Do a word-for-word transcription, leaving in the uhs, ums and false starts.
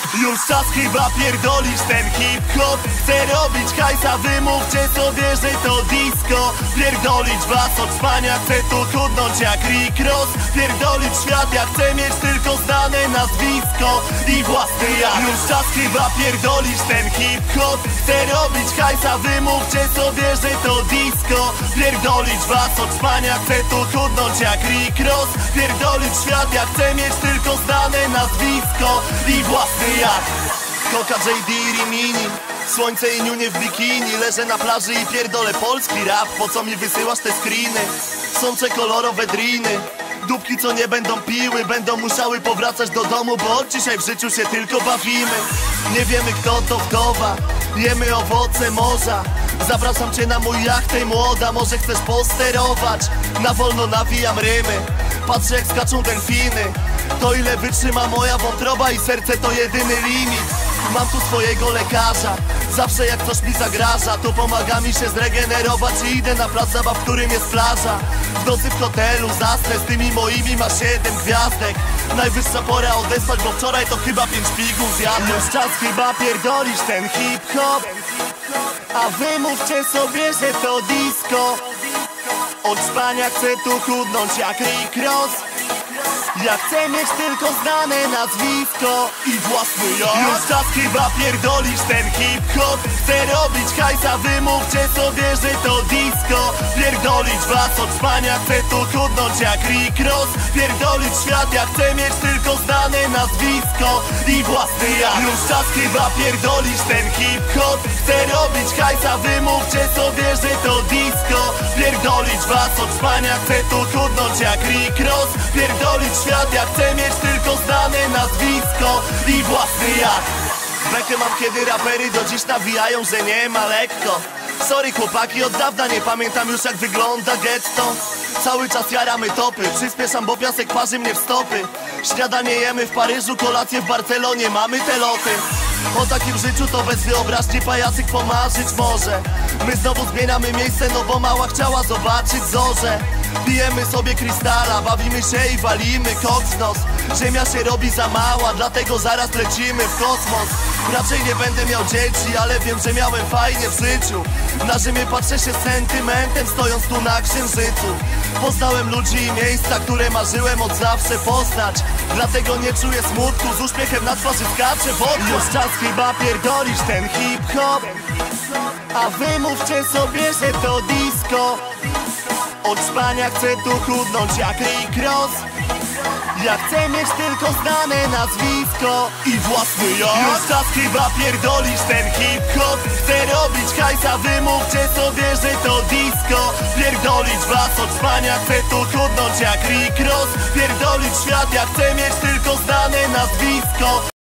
Już czas chyba pierdolisz ten hip-hop. Chcę robić hajsa, wymówcie sobie, że to disco. Pierdolić was od spania, chcę tu chudnąć jak Rick Ross. Pierdolić świat, ja chcę mieć tylko znane nazwisko i własny jak. Już czas chyba pierdolisz ten hip-hop. Chcę robić hajsa, wymówcie sobie, że to disco. Pierdolić was od spania, chcę tu chudnąć jak Rick Ross. Pierdolić świat, ja chcę mieć tylko znane nazwisko i własny jak. Coca, J D, Rimini, słońce i niunie w bikini. Leżę na plaży i pierdolę polski rap. Po co mi wysyłasz te screeny? Sącze kolorowe driny. Dupki co nie będą piły, będą musiały powracać do domu, bo od dzisiaj w życiu się tylko bawimy. Nie wiemy kto to wdowa, jemy owoce morza. Zapraszam cię na mój jachtę młoda, może chcesz posterować. Na wolno nawijam rymy, patrzę jak skaczą delfiny. To ile wytrzyma moja wątroba i serce to jedyny limit. Mam tu swojego lekarza, zawsze jak coś mi zagraża, to pomaga mi się zregenerować i idę na plac zabaw, w którym jest plaża. W nocy w hotelu zasnę, z tymi moimi ma siedem gwiazdek. Najwyższa pora odespać, bo wczoraj to chyba pięć pigów zjadłem. Już czas chyba pierdolisz ten hip-hop, a wymówcie sobie, że to disco. Od spania chcę tu chudnąć jak Rick Ross. Ja chcę mieć tylko znane nazwisko i własny ja. Już czas chyba pierdolisz ten hip-hop. Chcę robić hajsa, wymówcie sobie, że to disco. Pierdolić was od spania, chcę tu chudnąć jak Rick Ross. Pierdolić świat, ja chcę mieć tylko znane nazwisko i własny ja. Już czas chyba pierdolisz ten hip-hop. Chcę robić hajsa, wymówcie sobie, że to disco. Pierdolić was od spania, chcę tu chudnąć jak Rick Ross. Pierdolić świat, ja chcę mieć tylko znane nazwisko i własny jak. Bekę mam kiedy rapery do dziś nawijają, że nie ma lekko. Sorry chłopaki, od dawna nie pamiętam już jak wygląda getto. Cały czas jaramy topy, przyspieszam, bo piasek parzy mnie w stopy. Śniadanie jemy w Paryżu, kolację w Barcelonie, mamy te loty. O takim życiu to bez wyobraźni pajacyk pomarzyć może. My znowu zmieniamy miejsce, no bo mała chciała zobaczyć zorze. Pijemy sobie krystala, bawimy się i walimy koksnos. Ziemia się robi za mała, dlatego zaraz lecimy w kosmos. Raczej nie będę miał dzieci, ale wiem, że miałem fajnie w życiu. Na Rzymie patrzę się z sentymentem, stojąc tu na księżycu. Poznałem ludzi i miejsca, które marzyłem od zawsze poznać. Dlatego nie czuję smutku, z uśmiechem na twarzy skaczę w okno. Już czas chyba pierdolisz ten hip-hop, a wymówcie sobie, że to disco. Od spania chcę tu chudnąć jak Rick Ross. Ja chcę mieć tylko znane nazwisko i własny ja. Już czas chyba pierdolisz ten hip-hop. Chcę robić hajsa, wymówcie sobie, że to disco. Pierdolić was od spania, chcę tu chudnąć jak Rick Ross. Pierdolić świat, ja chcę mieć tylko znane nazwisko.